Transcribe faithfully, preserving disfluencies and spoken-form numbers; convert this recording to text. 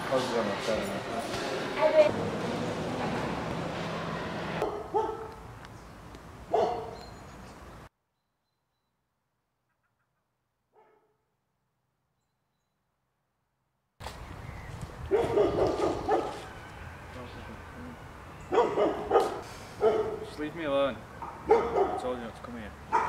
Pozdrav na terenu. Just leave me alone. I told you not to come here.